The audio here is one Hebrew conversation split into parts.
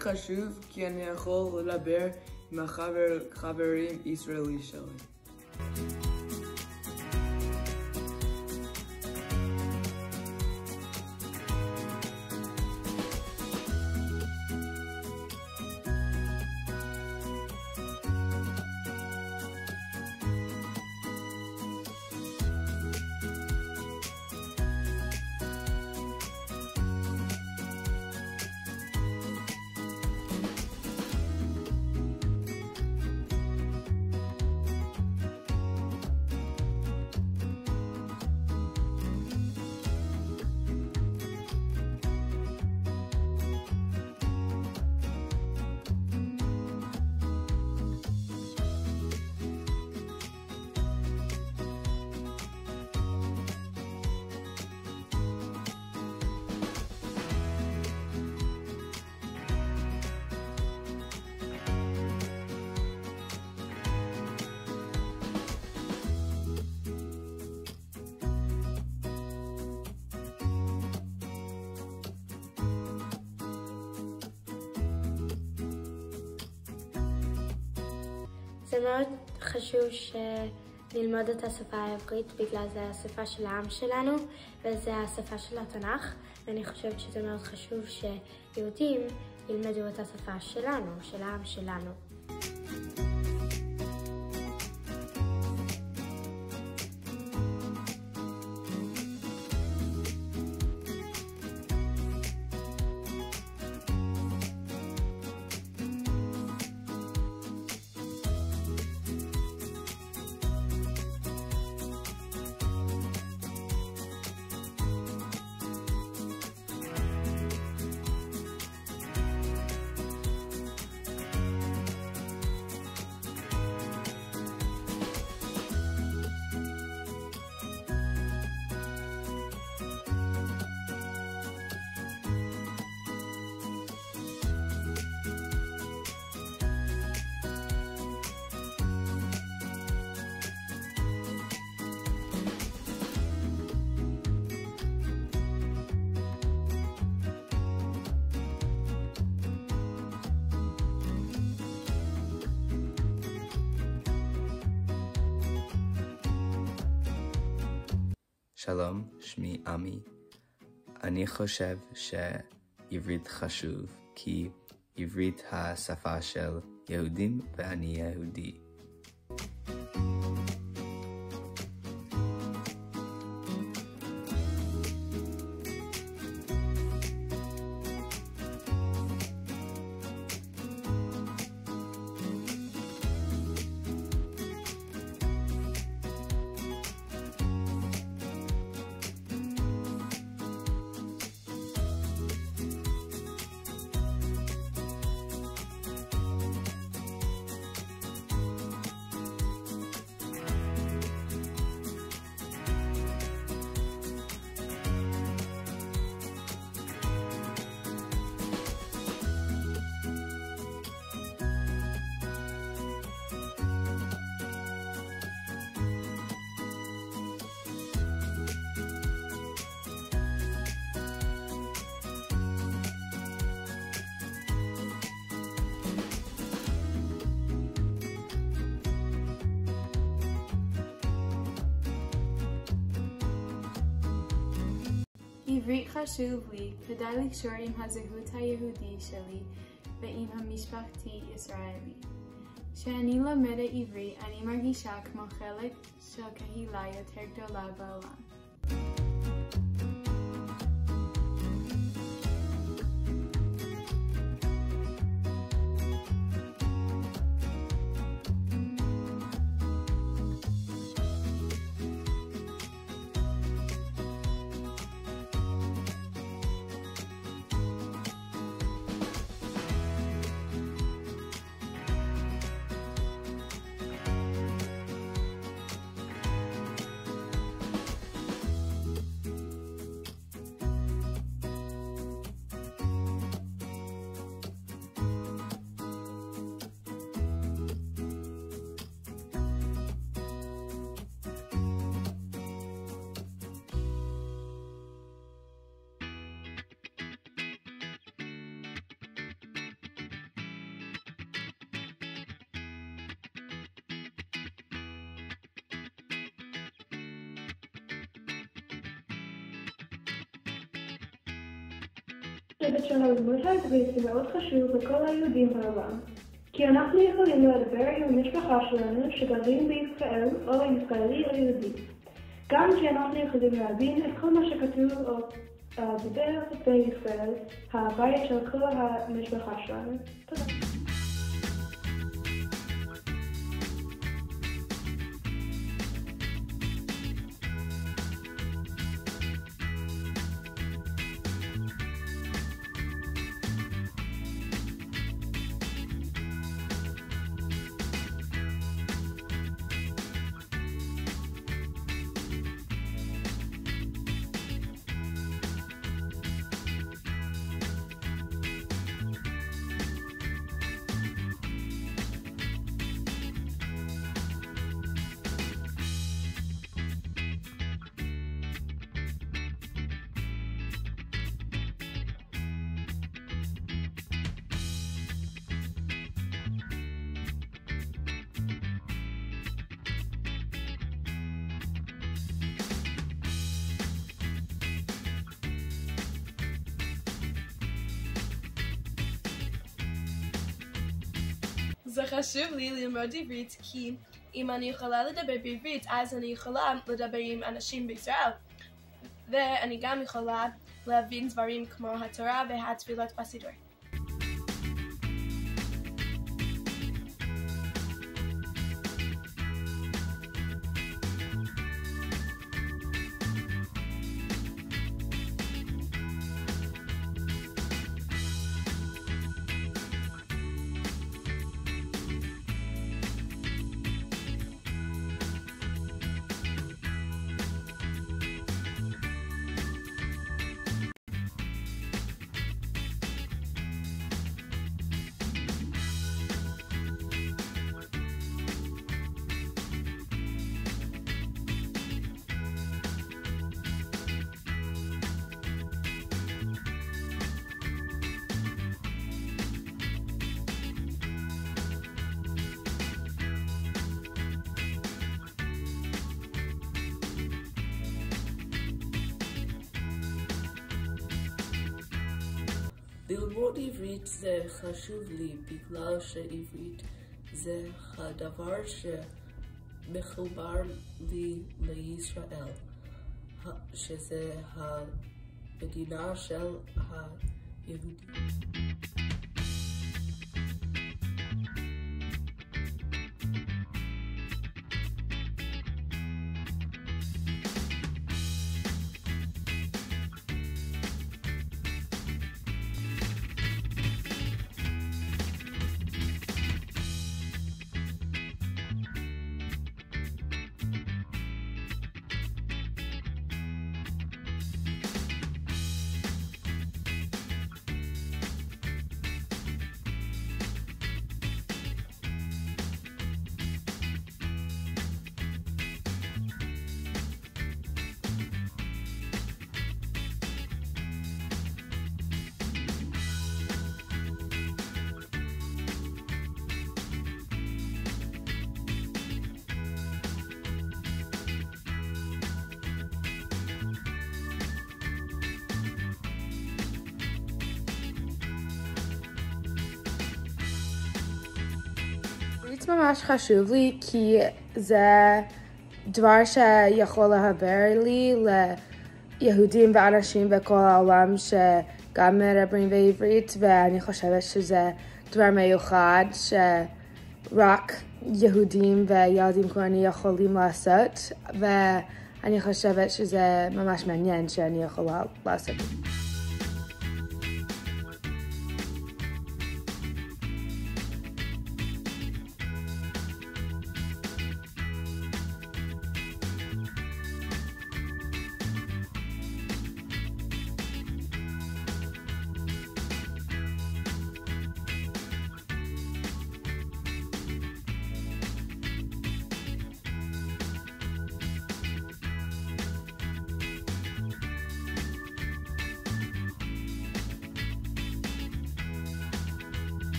עברית חשוב כי אני יכול לדבר עם החברים ישראלי שלי. זה מאוד חשוב שנלמד את השפה העברית בגלל זה השפה של העם שלנו וזה השפה של התנ"ך, ואני חושבת שזה מאוד חשוב שיהודים ילמדו את השפה שלנו, של העם שלנו. שלום, שמי עמי. אני חושב שעברית חשוב כי עברית השפה של יהודים ואני יהודי. עברית חשוב לי כדי לקשור עם הזהות היהודי שלי ועם המשפחתי ישראלי. כשאני לומדת עברית אני מרגישה כמו חלק של קהילה יותר גדולה בעולם. חושבת שהלימוד העברית זה מאוד חשוב לכל היהודים בעולם, כי אנחנו יכולים לדבר עם המשפחה שלנו שגרים בישראל או ישראלי או יהודי. גם כי אנחנו יכולים להבין את כל מה שכתוב או דיבר בישראל, הבית של כל המשפחה שלנו. תודה. זה חשוב לי ללמוד עברית כי אם אני יכולה לדבר בעברית אז אני יכולה לדבר עם אנשים בישראל ואני גם יכולה להבין דברים כמו התורה והתפילות בסידור. ללמוד עברית זה חשוב לי בגלל שעברית זה הדבר שמחובר לי לישראל, שזה המדינה של היהודים. זה ממש חשוב לי כי זה דבר שיכול להעביר לי ליהודים ואנשים בכל העולם שגם מדברים בעברית ואני חושבת שזה דבר מיוחד שרק יהודים וילדים כמו אני יכולים לעשות ואני חושבת שזה ממש מעניין שאני יכולה לעשות.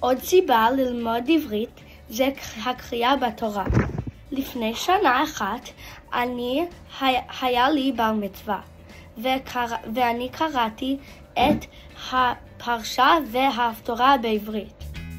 עוד סיבה ללמוד עברית זה הקריאה בתורה. לפני שנה אחת היה לי בר מצווה, ואני קראתי את הפרשה וההפטרה בעברית.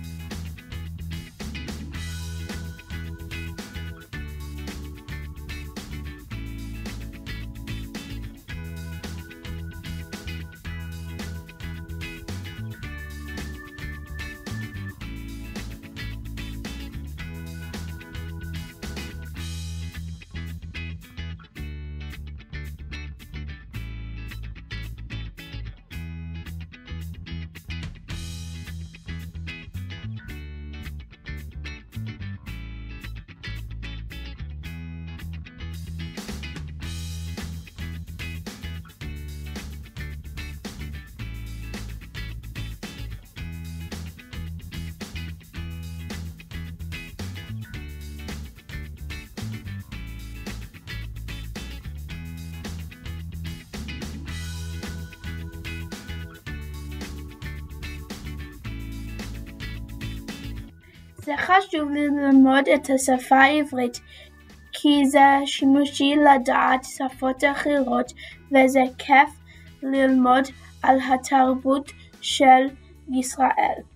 זה חשוב לי ללמוד את השפה העברית, כי זה שימושי לדעת שפות אחרות, וזה כיף ללמוד על התרבות של ישראל.